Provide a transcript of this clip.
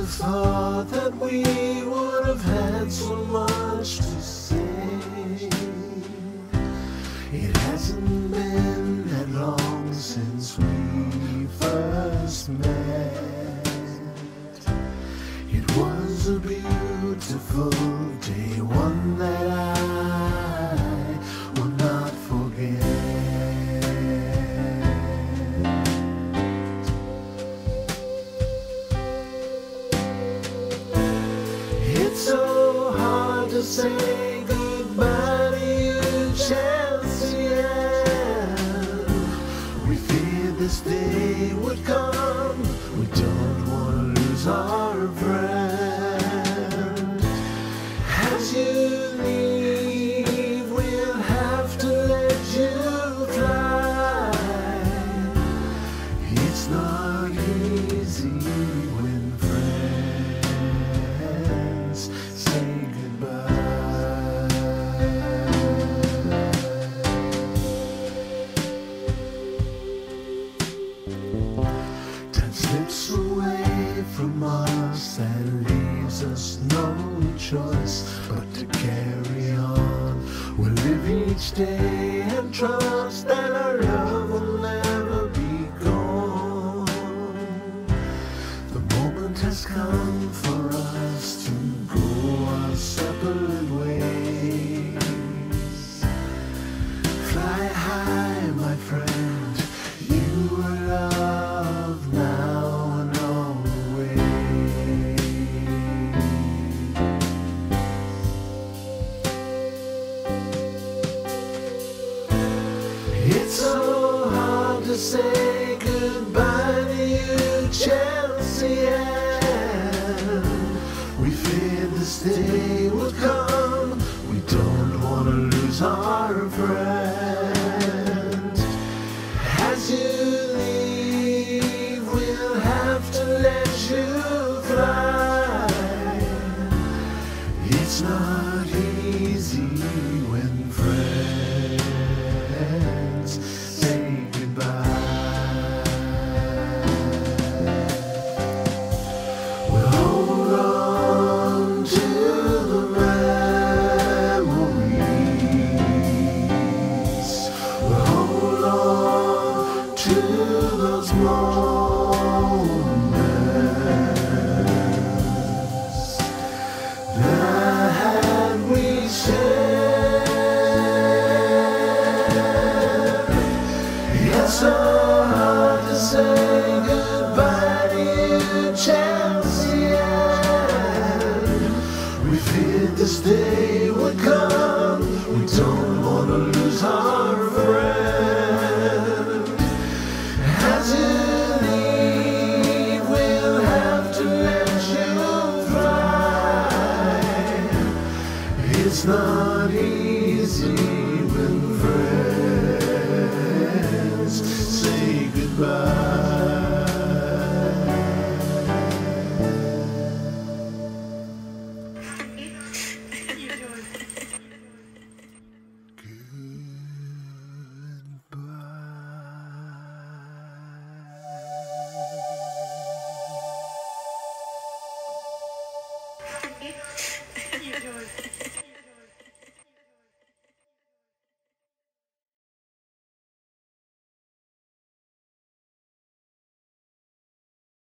have thought that we would have had so much to say. It hasn't been that long since we first met. It was a beautiful day, one that I will not forget. It's so hard to say goodbye to you, Chelsea Ann. We feared this day would come. We don't want to lose our friend. As you leave, we'll have to let you fly. It's not easy when friends say goodbye. Time slips away from us and leaves us no choice but to carry on. We'll live each day and trust that our love will never be gone. The moment has come for us to go our separate ways. Fly high, my friend, you are loved now and always. It's so hard to say goodbye to you, Chelsea Ann. We feared this day would come. We don't want to lose our friend. As you leave, we'll have to let you fly. It's not easy when friends say goodbye. We'll hold on to the memories. We'll hold on to those moments that we shared. It's so hard to say goodbye to you, Chelsea Ann. We feared this day would come. We don't want to lose our friend. As you leave, we'll have to let you fly. It's not easy